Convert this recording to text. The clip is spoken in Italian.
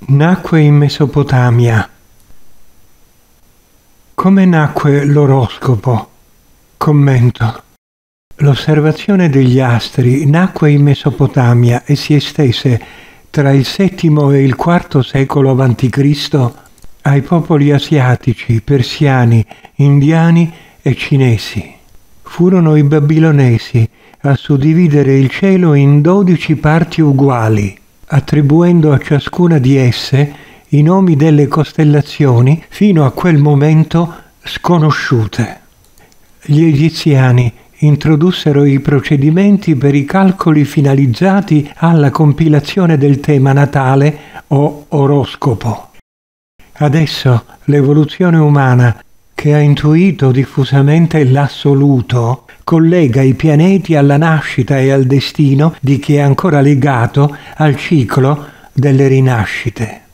Nacque in Mesopotamia. Come nacque l'oroscopo? Commento. L'osservazione degli astri nacque in Mesopotamia e si estese tra il VII e il IV secolo a.C. ai popoli asiatici, persiani, indiani e cinesi. Furono i babilonesi a suddividere il cielo in 12 parti uguali, attribuendo a ciascuna di esse i nomi delle costellazioni fino a quel momento sconosciute. Gli egiziani introdussero i procedimenti per i calcoli finalizzati alla compilazione del tema natale o oroscopo. Adesso l'evoluzione umana, che ha intuito diffusamente l'assoluto, collega i pianeti alla nascita e al destino di chi è ancora legato al ciclo delle rinascite.